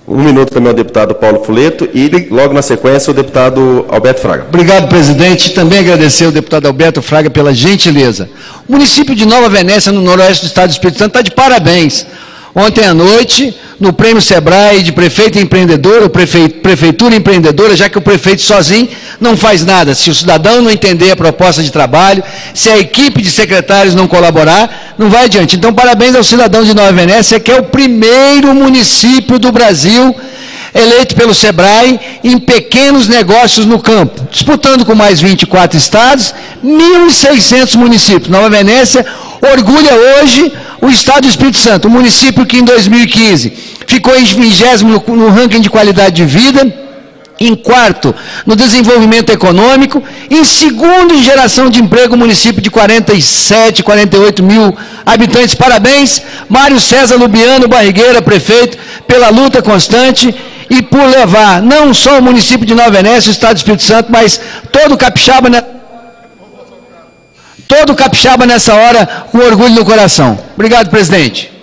Um minuto também ao deputado Paulo Fuleto e, logo na sequência, o deputado Alberto Fraga. Obrigado, presidente. Também agradecer ao deputado Alberto Fraga pela gentileza. O município de Nova Venécia, no noroeste do estado do Espírito Santo, está de parabéns. Ontem à noite, no prêmio Sebrae de prefeito empreendedor, ou prefeitura empreendedora, já que o prefeito sozinho não faz nada. Se o cidadão não entender a proposta de trabalho, se a equipe de secretários não colaborar, não vai adiante. Então, parabéns ao cidadão de Nova Venécia, que é o primeiro município do Brasil eleito pelo Sebrae em pequenos negócios no campo, disputando com mais 24 estados, 1.600 municípios. Nova Venécia orgulha hoje o estado do Espírito Santo, um município que em 2015 ficou em 20º no ranking de qualidade de vida, em quarto no desenvolvimento econômico, em segundo em geração de emprego, município de 47, 48 mil habitantes. Parabéns, Mário César Lubiano Barrigueira, prefeito, pela luta constante e por levar não só o município de Nova Venécia, o estado do Espírito Santo, mas todo capixaba nessa hora com orgulho no coração. Obrigado, presidente.